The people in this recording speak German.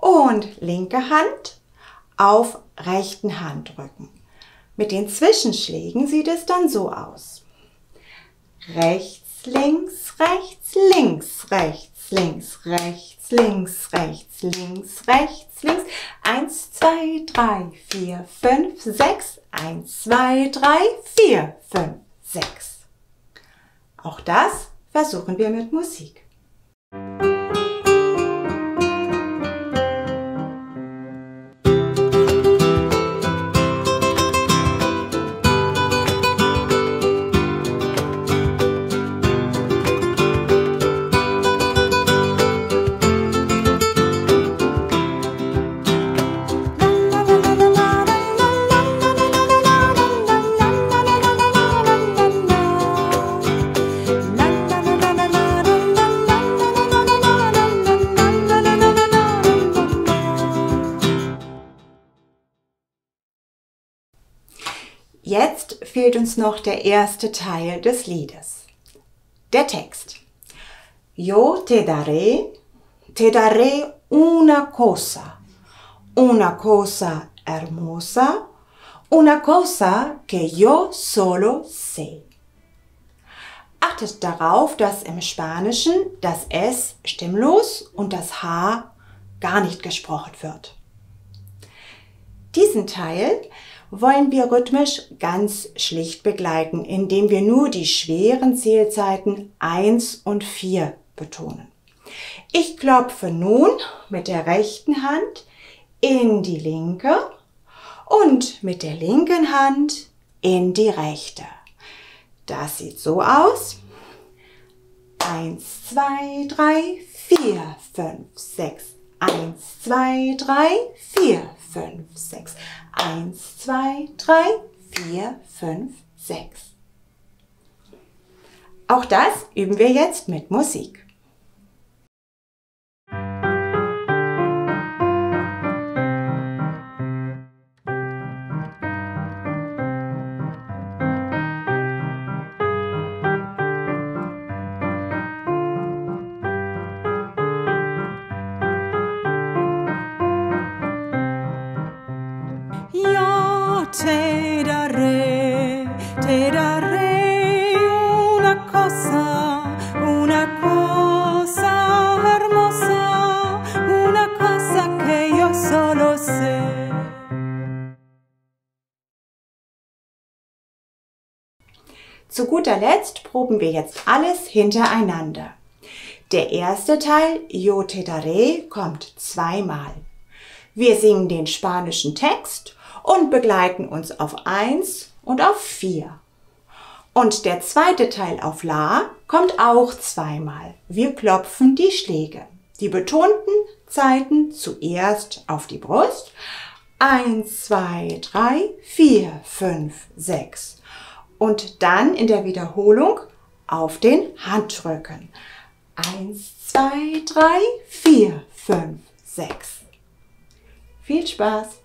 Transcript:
und linke Hand auf rechten Handrücken. Mit den Zwischenschlägen sieht es dann so aus. Rechts, links, rechts, links, rechts, links, rechts, links, rechts, links, rechts, links. 1, 2, 3, 4, 5, 6. 1, 2, 3, 4, 5, 6. Auch das versuchen wir mit Musik. Jetzt fehlt uns noch der erste Teil des Liedes. Der Text. Yo te daré una cosa hermosa, una cosa que yo solo sé. Achtet darauf, dass im Spanischen das S stimmlos und das H gar nicht gesprochen wird. Diesen Teil wollen wir rhythmisch ganz schlicht begleiten, indem wir nur die schweren Zählzeiten 1 und 4 betonen. Ich klopfe nun mit der rechten Hand in die linke und mit der linken Hand in die rechte. Das sieht so aus. 1, 2, 3, 4, 5, 6. 1, 2, 3, 4, 5, 6. 1, 2, 3, 4, 5, 6. Auch das üben wir jetzt mit Musik. Te daré una cosa hermosa, una cosa que yo solo sé. Zu guter Letzt proben wir jetzt alles hintereinander. Der erste Teil, Yo te daré, kommt zweimal. Wir singen den spanischen Text und begleiten uns auf 1 und auf 4. Und der zweite Teil auf La kommt auch zweimal. Wir klopfen die Schläge. Die betonten Zeiten zuerst auf die Brust. 1, 2, 3, 4, 5, 6. Und dann in der Wiederholung auf den Handrücken. 1, 2, 3, 4, 5, 6. Viel Spaß!